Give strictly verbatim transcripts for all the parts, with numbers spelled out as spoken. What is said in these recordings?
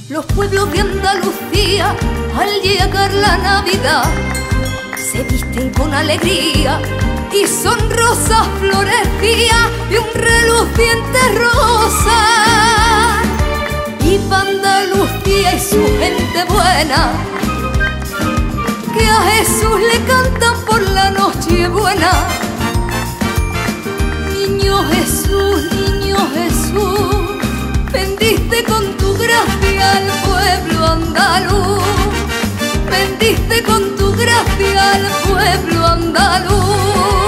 Los pueblos de Andalucía, al llegar la Navidad, se visten con alegría y son rosas florecías y un reluciente rosa. Y pa' Andalucía y su gente buena, que a Jesús le cantan por la noche buena. Niño Jesús, niño Jesús, bendice con tu gracia al pueblo andaluz. Bendice con tu gracia al pueblo andaluz.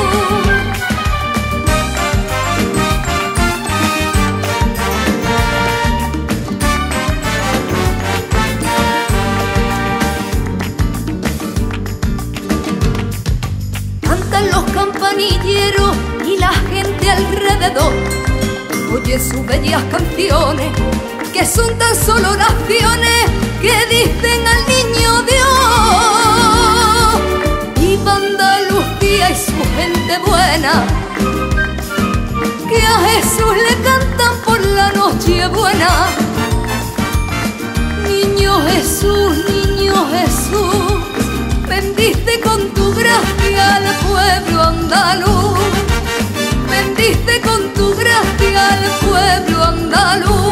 Cantan los campanilleros y la gente alrededor oye sus bellas canciones, que son tan solo oraciones que dicen al niño Dios. Y pa' Andalucía y su gente buena, que a Jesús le cantan por la noche buena. Niño Jesús, niño Jesús, bendice con tu gracia al pueblo andaluz. Bendice con tu gracia al pueblo andaluz.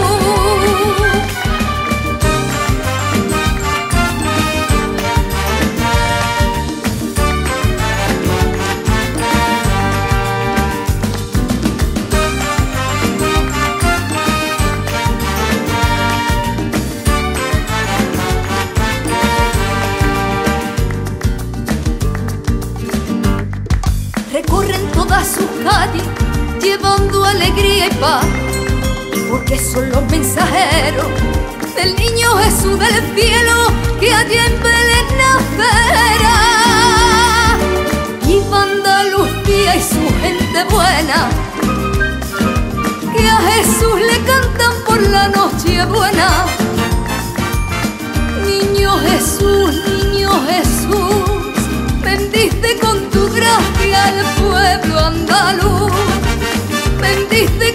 Recorren todas sus calles llevando alegría y paz, porque son los mensajeros del niño Jesús del cielo que allí en Belén nacerá. Y pa' Andalucía y su gente buena, que a Jesús le cantan por la noche buena. Niño Jesús, niño Jesús, bendice con tu gracia al pueblo andaluz. Bendice